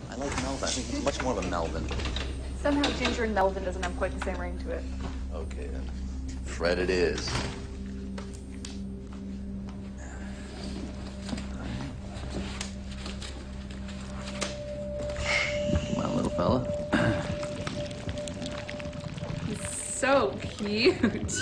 I like Melvin. I think he's much more of a Melvin. Somehow Ginger and Melvin doesn't have quite the same ring to it. Okay, then. Fred it is. Come on, little fella. He's so cute.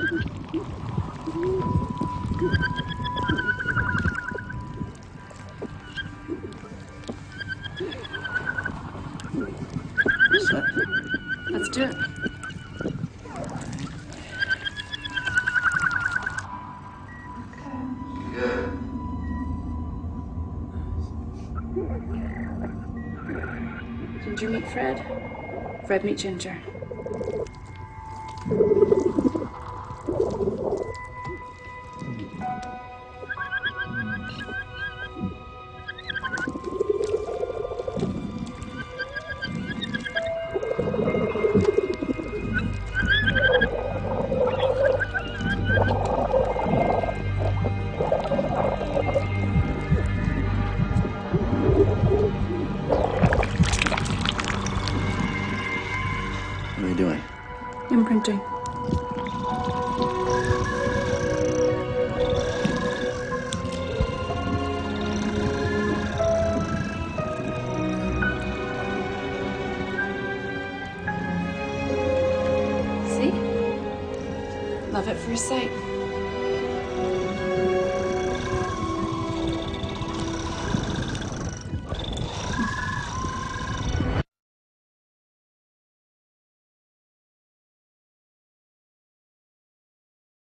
Set. Let's do it. Good. Ginger meet Fred. Fred meet Ginger. What are you doing? Imprinting. See? Love at first sight.